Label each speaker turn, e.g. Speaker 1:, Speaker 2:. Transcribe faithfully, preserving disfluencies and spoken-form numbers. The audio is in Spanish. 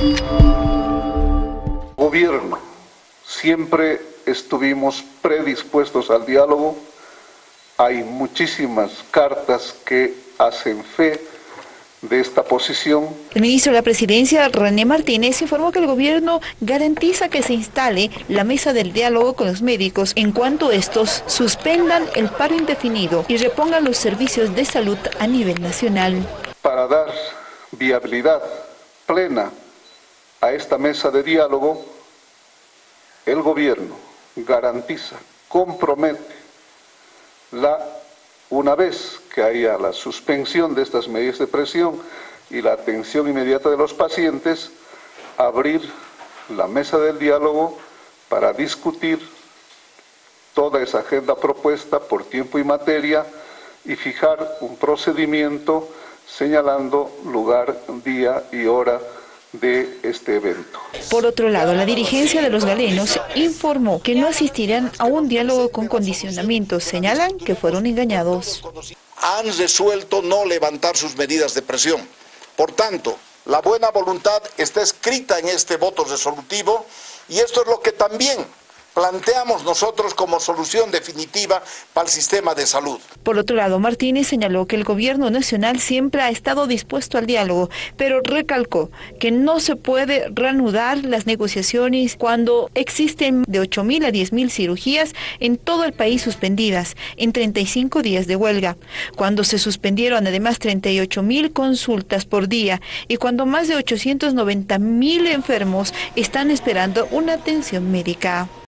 Speaker 1: Gobierno, siempre estuvimos predispuestos al diálogo. Hay muchísimas cartas que hacen fe de esta posición.
Speaker 2: El ministro de la Presidencia, René Martínez, informó que el gobierno garantiza que se instale la mesa del diálogo con los médicos en cuanto estos suspendan el paro indefinido y repongan los servicios de salud a nivel nacional.
Speaker 1: Para dar viabilidad plena a esta mesa de diálogo, el gobierno garantiza, compromete, la, una vez que haya la suspensión de estas medidas de presión y la atención inmediata de los pacientes, abrir la mesa del diálogo para discutir toda esa agenda propuesta por tiempo y materia y fijar un procedimiento señalando lugar, día y hora de este evento.
Speaker 2: Por otro lado, la dirigencia de los galenos informó que no asistirán a un diálogo con condicionamientos. Señalan que fueron engañados.
Speaker 3: Han resuelto no levantar sus medidas de presión. Por tanto, la buena voluntad está escrita en este voto resolutivo y esto es lo que también planteamos nosotros como solución definitiva para el sistema de salud.
Speaker 2: Por otro lado, Martínez señaló que el gobierno nacional siempre ha estado dispuesto al diálogo, pero recalcó que no se puede reanudar las negociaciones cuando existen de ocho mil a diez mil cirugías en todo el país suspendidas en treinta y cinco días de huelga, cuando se suspendieron además treinta y ocho mil consultas por día y cuando más de ochocientos noventa mil enfermos están esperando una atención médica.